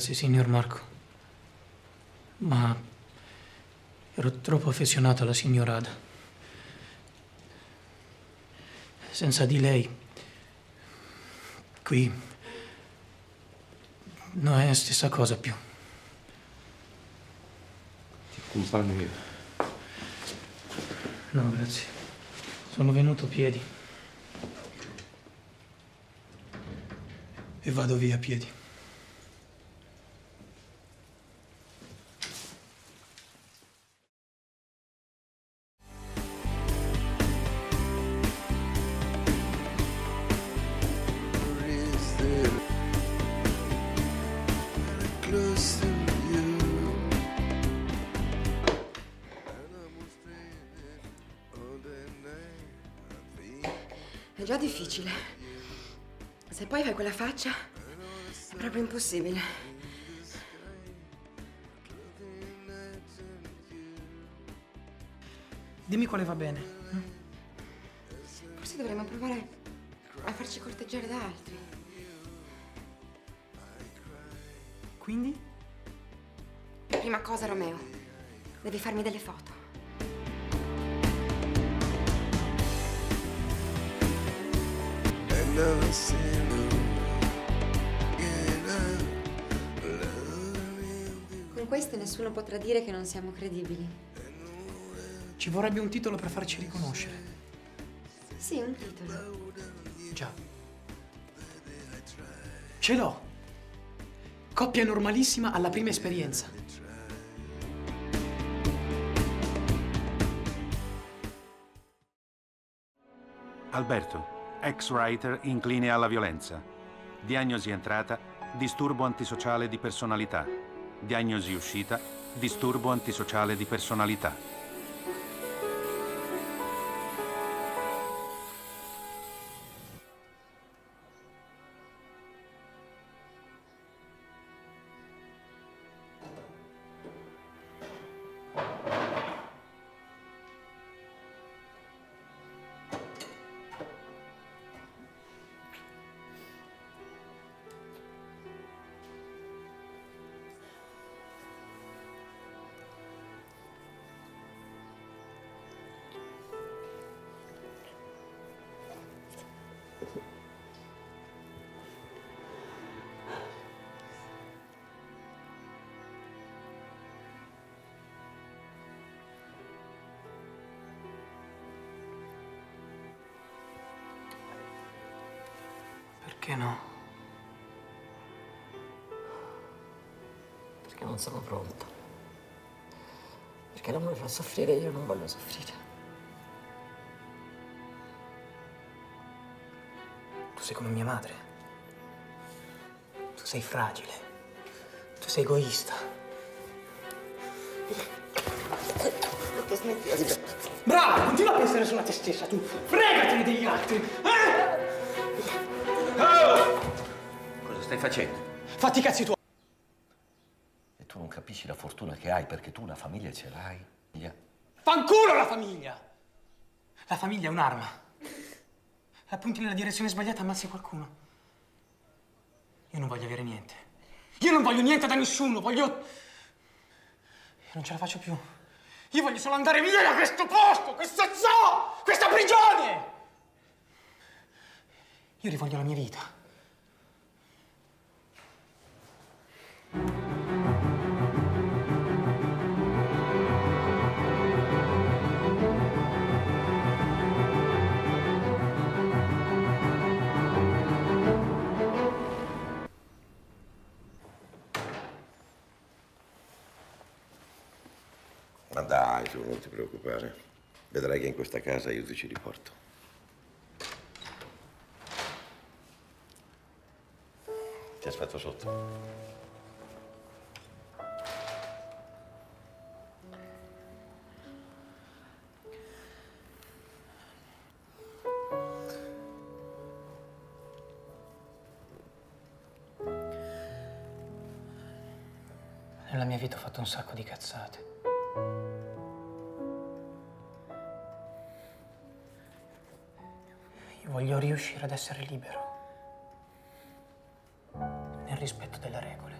Grazie, signor Marco. Ma ero troppo affezionato alla signora Ada. Senza di lei, qui non è la stessa cosa più. Ti accompagno io. No, grazie. Sono venuto a piedi. E vado via a piedi. È già difficile. Se poi fai quella faccia, è proprio impossibile. Dimmi quale va bene. Forse dovremmo provare a farci corteggiare da altri. Quindi? Prima cosa, Romeo, devi farmi delle foto. Con queste nessuno potrà dire che non siamo credibili. Ci vorrebbe un titolo per farci riconoscere. Sì, un titolo. Già. Ce l'ho. Coppia normalissima alla prima esperienza. Alberto, ex-writer incline alla violenza. Diagnosi entrata, disturbo antisociale di personalità. Diagnosi uscita, disturbo antisociale di personalità. Perché no? Perché non sono pronta. Perché l'amore fa soffrire e io non voglio soffrire. Tu sei come mia madre. Tu sei fragile. Tu sei egoista. Brava! Continua a pensare solo a te stessa, tu! Fregatene degli altri! Oh! Cosa stai facendo? Fatti i cazzi tuoi! E tu non capisci la fortuna che hai perché tu una famiglia ce l'hai? Fanculo la famiglia! La famiglia è un'arma. La punti nella direzione sbagliata, ammazzi qualcuno. Io non voglio avere niente. Io non voglio niente da nessuno, voglio... Io non ce la faccio più. Io voglio solo andare via da questo posto, questo zoo, questa prigione! Io rivoglio la mia vita. Ma dai, tu non ti preoccupare. Vedrai che in questa casa io ti ci riporto. Ti aspetto sotto. Nella mia vita ho fatto un sacco di cazzate. Io voglio riuscire ad essere libero, nel rispetto delle regole.